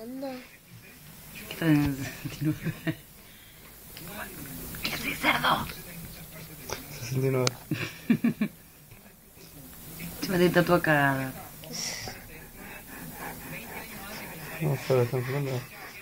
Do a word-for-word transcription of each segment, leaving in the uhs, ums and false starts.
Anda. ¿Qué tal en el sesenta y nueve? ¿Qué haces, cerdo? sesenta y nueve. Se me tatúa cagada. No sé, lo están filmando.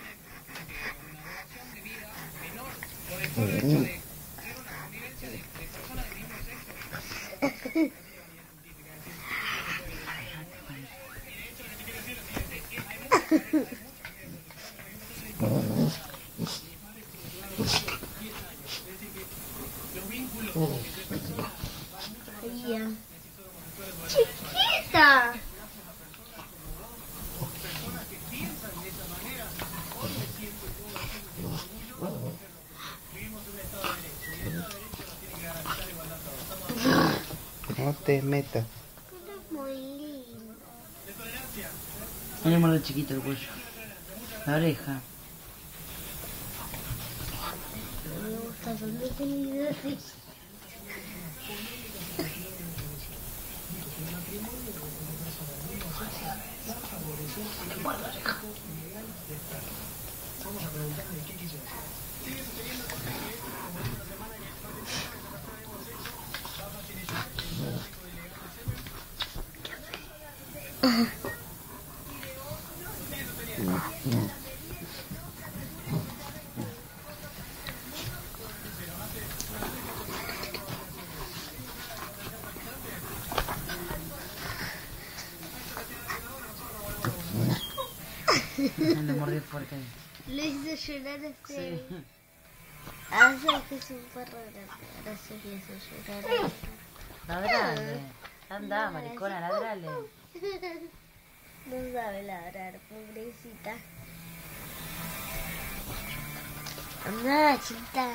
Ya. Chiquita. No te metas. Pero es muy lindo. Miremos lo chiquito el cuello. La oreja. Me gusta cuando tiene así. Le mordió fuerte. Lo hizo llorar a este. Sí. Ah, sabes que es un perro grande. Ahora sí le hizo llorar a este. Ladrale. Anda, maricona, ladrale. No sabe ladrar, pobrecita. Anda, chiquita.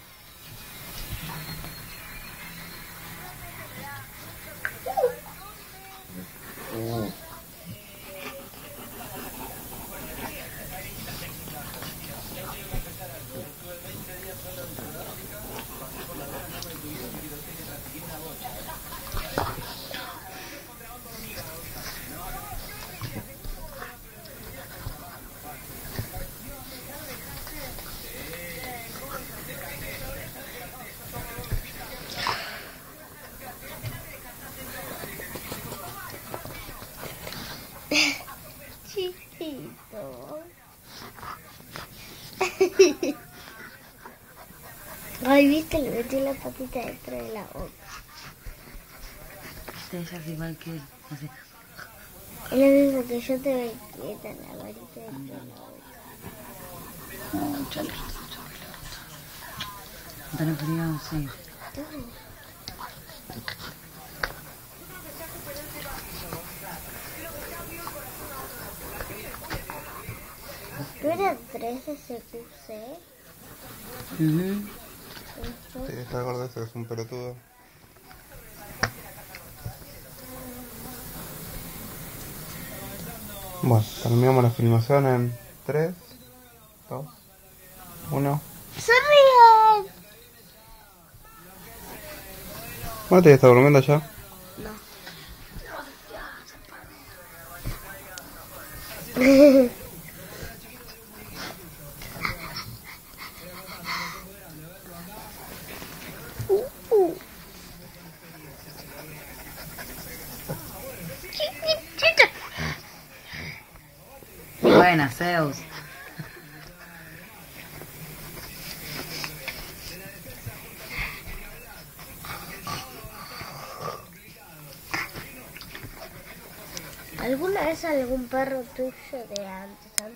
Chiquito. Ay, viste, le metí la patita dentro de la boca. Este ella es igual que él. Así. Es lo mismo que yo te veo quieta en la varita dentro de la boca. Mucho alerta, mucho alerta. ¿Tan frío? Sí. ¿Tú eras tres S Q C? Uh-huh. Sí, está gordo ese, es un pelotudo. Bueno, terminamos la filmación en tres, dos, uno. ¡Sonríe! Bueno, ¿te está durmiendo ya? No. Buena, Zeus. ¿Alguna vez algún perro tuyo de antes, antes